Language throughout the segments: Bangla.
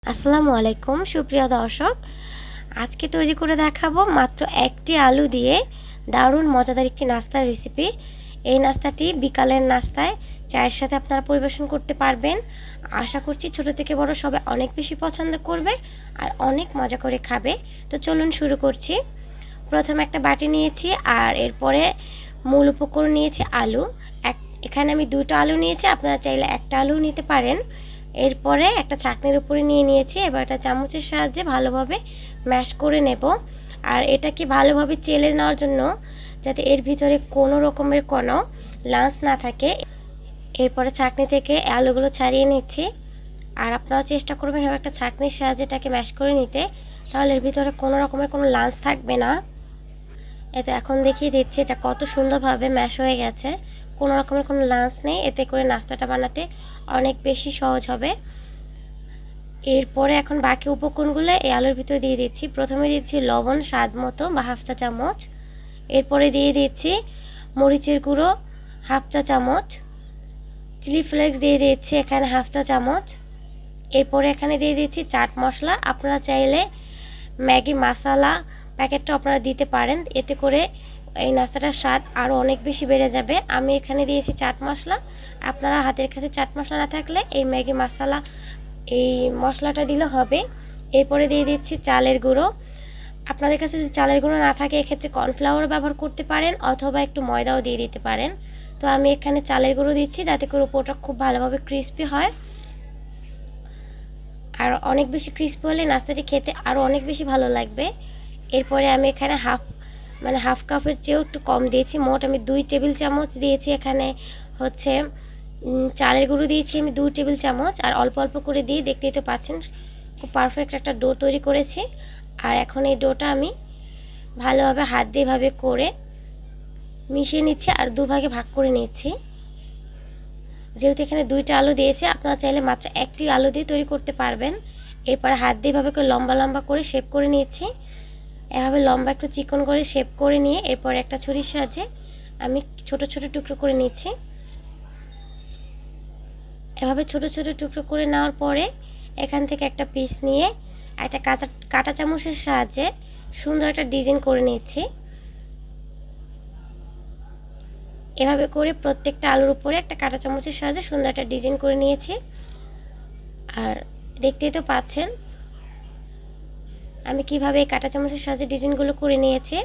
আসসালামু আলাইকুম সুপ্রিয় দর্শক, আজকে তৈরি করে দেখাবো মাত্র একটি আলু দিয়ে দারুণ মজাদার একটি নাস্তার রেসিপি। এই নাস্তাটি বিকালের নাস্তায় চায়ের সাথে আপনারা পরিবেশন করতে পারবেন। আশা করছি ছোট থেকে বড় সবাই অনেক বেশি পছন্দ করবে আর অনেক মজা করে খাবে। তো চলুন শুরু করছি। প্রথমে একটা বাটি নিয়েছি আর এরপরে মূল উপকরণ নিয়েছি আলু। এখানে আমি দুটো আলু নিয়েছি, আপনারা চাইলে একটা আলু নিতে পারেন। এরপরে একটা ছাঁকনির উপরে নিয়ে নিয়েছি, এবার একটা চামচের সাহায্যে ভালোভাবে ম্যাশ করে নেব। আর এটাকে ভালোভাবে চেলে নেওয়ার জন্য যাতে এর ভিতরে কোনো রকমের কোনো লাঞ্চ না থাকে। এরপরে ছাঁকনি থেকে আলুগুলো ছাড়িয়ে নিচ্ছি। আর আপনারা চেষ্টা করবেন একটা ছাঁকনির সাহায্যে এটাকে ম্যাশ করে নিতে, তাহলে এর ভিতরে কোনো রকমের কোনো লাঞ্চ থাকবে না। এটা এখন দেখিয়ে দিচ্ছি এটা কত সুন্দরভাবে ম্যাশ হয়ে গেছে, কোনো রকমের কোনো লাঞ্চ নেই। এতে করে নাস্তাটা বানাতে অনেক বেশি সহজ হবে। এরপরে এখন বাকি উপকরণগুলো এই আলুর ভিতরে দিয়ে দিচ্ছি। প্রথমে দিচ্ছি লবণ স্বাদ মতো বা হাফ চা চামচ। এরপরে দিয়ে দিচ্ছি মরিচের গুঁড়ো হাফ চা চামচ। চিলি ফ্লেক্স দিয়ে দিচ্ছি এখানে হাফ চা চামচ। এরপরে এখানে দিয়ে দিচ্ছি চাট মশলা। আপনারা চাইলে ম্যাগি মশলা প্যাকেটটা আপনারা দিতে পারেন, এতে করে এই নাস্তাটার স্বাদ আরও অনেক বেশি বেড়ে যাবে। আমি এখানে দিয়েছি চাট মশলা। আপনারা হাতের কাছে চাট মশলা না থাকলে এই ম্যাগি মশলা এই মশলাটা দিলে হবে। এরপরে দিয়ে দিচ্ছি চালের গুঁড়ো। আপনাদের কাছে যদি চালের গুঁড়ো না থাকে এক্ষেত্রে কর্নফ্লাওয়ার ব্যবহার করতে পারেন অথবা একটু ময়দাও দিয়ে দিতে পারেন। তো আমি এখানে চালের গুঁড়ো দিচ্ছি যাতে করে উপরটা খুব ভালোভাবে ক্রিস্পি হয়। আর অনেক বেশি ক্রিস্পি হলে নাস্তাটি খেতে আরও অনেক বেশি ভালো লাগবে। এরপরে আমি এখানে হাফ কাপের চেয়েও একটু কম দিয়েছি, মোট আমি 2 টেবিল চামচ দিয়েছি। এখানে হচ্ছে চালের গুঁড়ো দিয়েছি আমি 2 টেবিল চামচ, আর অল্প অল্প করে দিয়ে দেখতেই তো পাচ্ছেন খুব পারফেক্ট একটা ডো তৈরি করেছি। আর এখন এই ডোটা আমি ভালোভাবে হাত দিয়ে এভাবে করে মিশিয়ে নিচ্ছি আর দুভাগে ভাগ করে নিচ্ছি। যেহেতু এখানে 2টা আলু দিয়েছি, আপনারা চাইলে মাত্র একটি আলু দিয়ে তৈরি করতে পারবেন। এরপর হাত দিয়ে এভাবে করে লম্বা লম্বা করে শেপ করে নিয়েছি। এভাবে লম্বা একটু চিকন করে শেপ করে নিয়ে এরপর একটা ছুরির সাহায্যে আমি ছোট ছোট টুকরো করে নিচ্ছি। এভাবে ছোট ছোট টুকরো করে নেওয়ার পরে এখান থেকে একটা পিস নিয়ে একটা কাঁটা চামচের সাহায্যে সুন্দর একটা ডিজাইন করে নিচ্ছি। এভাবে করে প্রত্যেকটা আলুর উপরে একটা কাঁটা চামচের সাহায্যে সুন্দর একটা ডিজাইন করে নিয়েছি। আর দেখতেই তো পাচ্ছেন আমি কিভাবে এই কাঁটা চামচের সাহায্যে ডিজাইনগুলো করে নিয়েছি।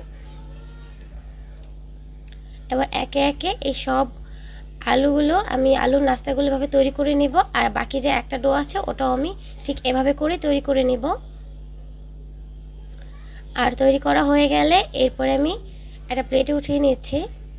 এবার একে একে এই সব আলুগুলো আমি আলুর নাস্তাগুলো এভাবে তৈরি করে নিব। আর বাকি যে একটা ডো আছে ওটাও আমি ঠিক এভাবে করে তৈরি করে নিব। আর তৈরি করা হয়ে গেলে এরপরে আমি একটা প্লেটে উঠিয়ে নিচ্ছি।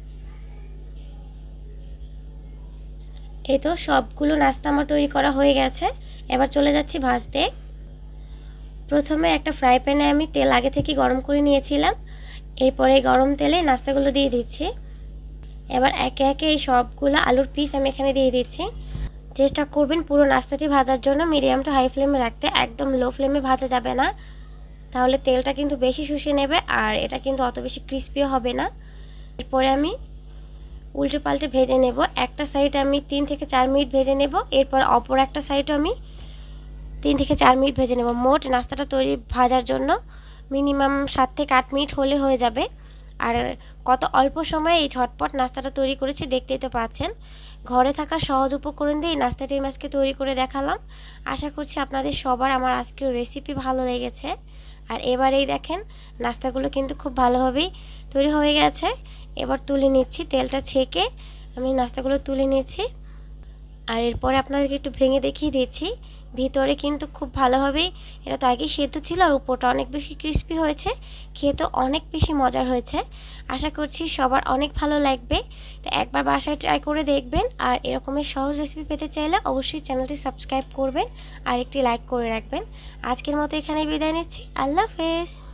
এই তো সবগুলো নাস্তা আমার তৈরি করা হয়ে গেছে। এবার চলে যাচ্ছি ভাজতে। প্রথমে একটা ফ্রাই প্যানে আমি তেল আগে থেকে গরম করে নিয়েছিলাম। এরপরে গরম তেলে নাস্তাগুলো দিয়ে দিচ্ছি। এবার একে একে এই সবগুলো আলুর পিস আমি এখানে দিয়ে দিচ্ছি। চেষ্টা করবেন পুরো নাস্তাটি ভাজার জন্য মিডিয়াম টু হাই ফ্লেমে রাখতে, একদম লো ফ্লেমে ভাজা যাবে না, তাহলে তেলটা কিন্তু বেশি শুষে নেবে আর এটা কিন্তু অত বেশি ক্রিস্পিও হবে না। এরপরে আমি উল্টে পাল্টে ভেজে নেব। একটা সাইড আমি 3 থেকে 4 মিনিট ভেজে নেব, এরপর অপর একটা সাইডও আমি 3 থেকে 4 মিনিট ভেজে নেব। মোট নাস্তাটা তৈরি ভাজার জন্য মিনিমাম 7 থেকে 8 মিনিট হলে হয়ে যাবে। আর কত অল্প সময়ে এই ঝটপট নাস্তাটা তৈরি করেছি দেখতেই তো পাচ্ছেন। ঘরে থাকা সহজ উপকরণ দিয়ে এই নাস্তাটি আমি আজকে তৈরি করে দেখালাম। আশা করছি আপনাদের সবার আমার আজকের রেসিপি ভালো লেগেছে। আর এবারেই দেখেন নাস্তাগুলো কিন্তু খুব ভালোভাবেই তৈরি হয়ে গেছে। এবার তুলে নিচ্ছি, তেলটা ছেঁকে আমি নাস্তাগুলো তুলে নিচ্ছি। আর এরপরে আপনাদেরকে একটু ভেঙে দেখিয়ে দিচ্ছি, ভিতরে কিন্তু খুব ভালোভাবেই এটা তো আগেই সেদ্ধ ছিল আর উপরটা অনেক বেশি ক্রিস্পি হয়েছে, খেতে অনেক বেশি মজার হয়েছে। আশা করছি সবার অনেক ভালো লাগবে। তো একবার বাসায় ট্রাই করে দেখবেন। আর এরকমের সহজ রেসিপি পেতে চাইলে অবশ্যই চ্যানেলটি সাবস্ক্রাইব করবেন আর একটি লাইক করে রাখবেন। আজকের মতো এখানেই বিদায় নিচ্ছি। আল্লাহ হাফেজ।